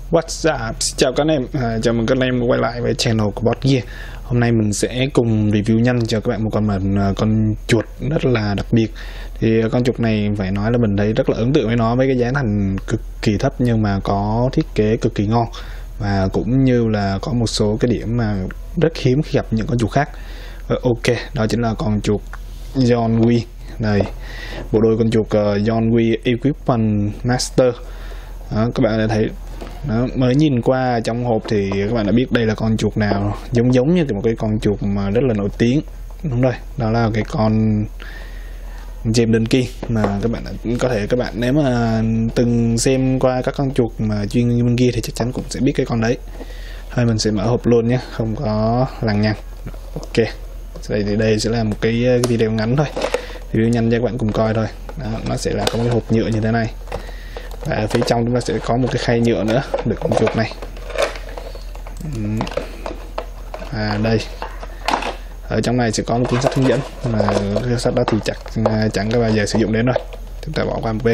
What's up? Xin chào các anh em, chào mừng các anh em quay lại với channel của Bot Gear. Hôm nay mình sẽ cùng review nhanh cho các bạn một con chuột rất là đặc biệt. Thì con chuột này phải nói là mình thấy rất là ấn tượng với nó, với cái giá thành cực kỳ thấp nhưng mà có thiết kế cực kỳ ngon, và cũng như là có một số cái điểm mà rất hiếm khi gặp những con chuột khác. Ok, đó chính là con chuột John Wick. Đây, bộ đôi con chuột John Wick Equipment Master. Đó, các bạn đã thấy đó, mới nhìn qua trong hộp thì các bạn đã biết đây là con chuột nào, giống như một cái con chuột mà rất là nổi tiếng. Đúng rồi, đó là cái con James Dunkey mà các bạn có thể, các bạn nếu mà từng xem qua các con chuột mà chuyên như bên kia thì chắc chắn cũng sẽ biết cái con đấy. Thôi mình sẽ mở hộp luôn nhé, không có lằng nhằng. Ok, đây sẽ là một cái video ngắn thôi, video nhanh cho các bạn cùng coi thôi. Đó, nó sẽ là có một cái hộp nhựa như thế này, và ở phía trong chúng ta sẽ có một cái khay nhựa nữa để con chuột này. Đây, ở trong này sẽ có một cuốn sách hướng dẫn, mà cái sách đó thì chẳng có bao giờ sử dụng đến rồi, chúng ta bỏ qua một bên.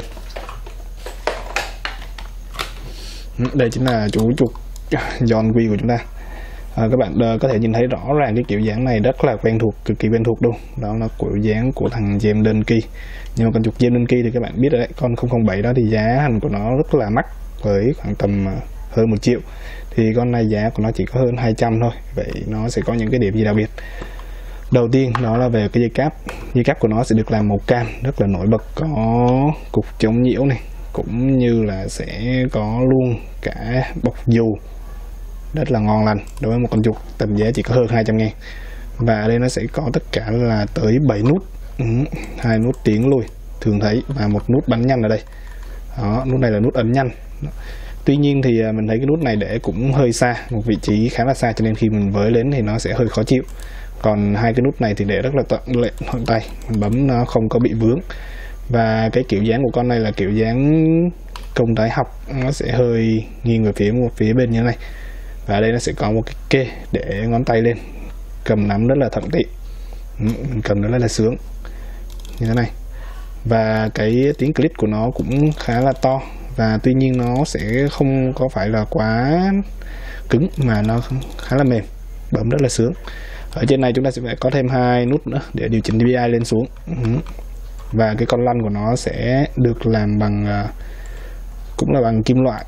Đây chính là chú chuột John Wick của chúng ta. Các bạn có thể nhìn thấy rõ ràng cái kiểu dáng này rất là quen thuộc, cực kỳ quen thuộc luôn. Đó là kiểu dáng của thằng James Dunkey. Nhưng mà con chuột James Dunkey thì các bạn biết rồi đấy, con 007 đó thì giá thành của nó rất là mắc, với khoảng tầm hơn 1 triệu. Thì con này giá của nó chỉ có hơn 200 thôi. Vậy nó sẽ có những cái điểm gì đặc biệt? Đầu tiên đó là về cái dây cáp của nó sẽ được làm màu cam, rất là nổi bật, có cục chống nhiễu này, cũng như là sẽ có luôn cả bọc dù, rất là ngon lành đối với một con chuột tầm giá chỉ có hơn 200.000. Và ở đây nó sẽ có tất cả là tới 7 nút, 2 nút tiến lùi thường thấy, và một nút bắn nhanh ở đây. Đó, nút này là nút ấn nhanh. Tuy nhiên thì mình thấy cái nút này để cũng hơi xa, một vị trí khá là xa, cho nên khi mình với lên thì nó sẽ hơi khó chịu. Còn hai cái nút này thì để rất là thuận tay, mình bấm nó không có bị vướng. Và cái kiểu dáng của con này là kiểu dáng công thái học, nó sẽ hơi nghiêng về một phía bên như thế này. Và đây nó sẽ có một cái kê để ngón tay lên, cầm nắm rất là thuận tiện, cầm rất là sướng như thế này. Và cái tiếng click của nó cũng khá là to, và tuy nhiên nó sẽ không có phải là quá cứng mà nó khá là mềm, bấm rất là sướng. Ở trên này chúng ta sẽ phải có thêm 2 nút nữa để điều chỉnh DPI lên xuống. Và cái con lăn của nó sẽ được làm bằng cũng là bằng kim loại.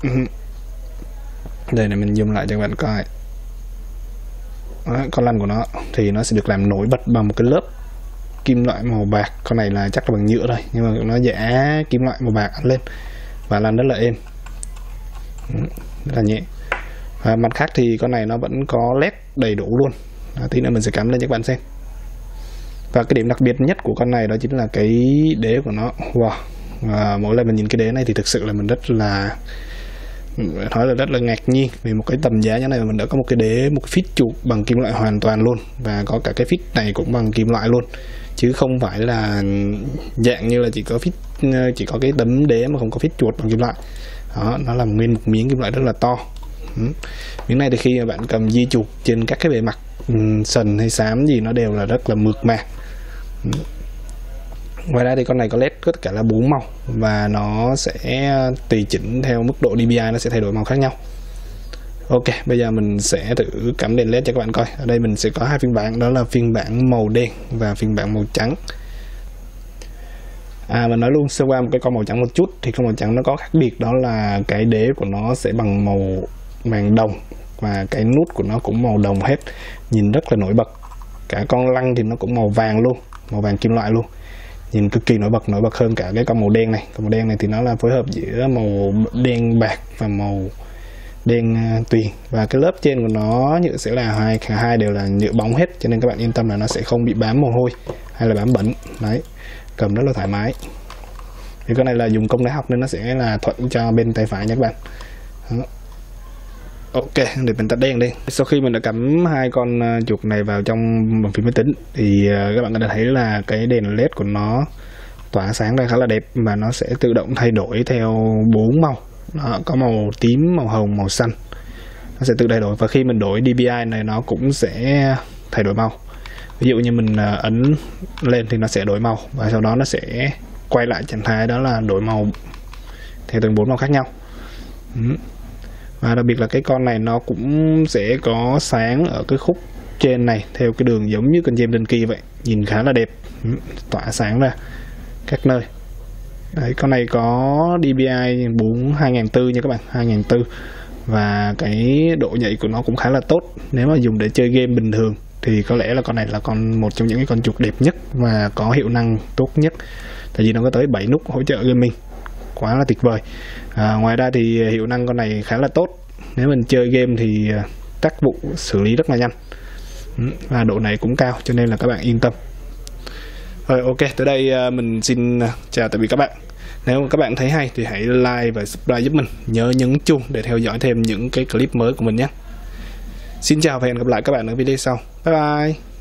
Đây này, mình zoom lại cho các bạn coi. Đó, con lăn của nó thì nó sẽ được làm nổi bật bằng một cái lớp kim loại màu bạc. Con này là chắc là bằng nhựa thôi, nhưng mà nó giả kim loại màu bạc lên và lăn rất là êm, rất là nhẹ. Và mặt khác thì con này nó vẫn có led đầy đủ luôn. Tí nữa mình sẽ cắm lên cho các bạn xem. Và cái điểm đặc biệt nhất của con này đó chính là cái đế của nó. Wow, mỗi lần mình nhìn cái đế này thì thực sự là mình rất là ngạc nhiên, vì một cái tầm giá như này mà mình đã có một cái đế, một cái phít chuột bằng kim loại hoàn toàn luôn, và có cả cái phít này cũng bằng kim loại luôn, chứ không phải là dạng như là chỉ có cái tấm đế mà không có phít chuột bằng kim loại. Đó, nó là nguyên một miếng kim loại rất là to. Miếng này thì khi mà bạn cầm di chuột trên các cái bề mặt sần hay xám gì nó đều là rất là mượt mà. Ngoài ra thì con này có led có tất cả là 4 màu, và nó sẽ tùy chỉnh theo mức độ DPI, nó sẽ thay đổi màu khác nhau. Ok, bây giờ mình sẽ thử cắm đèn led cho các bạn coi. Ở đây mình sẽ có 2 phiên bản, đó là phiên bản màu đen và phiên bản màu trắng. Mình nói luôn sơ qua một cái con màu trắng một chút, thì con màu trắng nó có khác biệt, đó là cái đế của nó sẽ bằng màu vàng đồng, và cái nút của nó cũng màu đồng hết, nhìn rất là nổi bật. Cả con lăng thì nó cũng màu vàng luôn, màu vàng kim loại luôn, nhìn cực kỳ nổi bật hơn cả cái con màu đen này. Con màu đen này thì nó là phối hợp giữa màu đen bạc và màu đen tuyền, và cái lớp trên của nó nhựa sẽ là hai đều là nhựa bóng hết, cho nên các bạn yên tâm là nó sẽ không bị bám mồ hôi hay là bám bẩn. Đấy, cầm rất là thoải mái. Thì cái này là dùng công thái học nên nó sẽ là thuận cho bên tay phải nha các bạn. Đó. Ok, để mình tắt đèn đi. Sau khi mình đã cắm 2 con chuột này vào trong bàn phím máy tính thì các bạn có thể thấy là cái đèn led của nó tỏa sáng ra khá là đẹp, và nó sẽ tự động thay đổi theo 4 màu. Đó, có màu tím, màu hồng, màu xanh. Nó sẽ tự thay đổi, và khi mình đổi DPI này nó cũng sẽ thay đổi màu. Ví dụ như mình ấn lên thì nó sẽ đổi màu, và sau đó nó sẽ quay lại trạng thái đó là đổi màu theo từng 4 màu khác nhau. Và đặc biệt là cái con này nó cũng sẽ có sáng ở cái khúc trên này theo cái đường giống như con gem đơn kỳ vậy, nhìn khá là đẹp, tỏa sáng ra các nơi. Đấy, con này có DPI 2400 nha các bạn, 2400, và cái độ nhạy của nó cũng khá là tốt. Nếu mà dùng để chơi game bình thường thì có lẽ là con này là một trong những cái con chuột đẹp nhất và có hiệu năng tốt nhất, tại vì nó có tới 7 nút hỗ trợ gaming, quá là tuyệt vời. Ngoài ra thì hiệu năng con này khá là tốt, nếu mình chơi game thì tác vụ xử lý rất là nhanh, và độ này cũng cao, cho nên là các bạn yên tâm. Rồi, ok, tới đây mình xin chào tạm biệt các bạn. Nếu các bạn thấy hay thì hãy like và subscribe giúp mình, nhớ nhấn chuông để theo dõi thêm những cái clip mới của mình nhé. Xin chào và hẹn gặp lại các bạn ở video sau. Bye bye.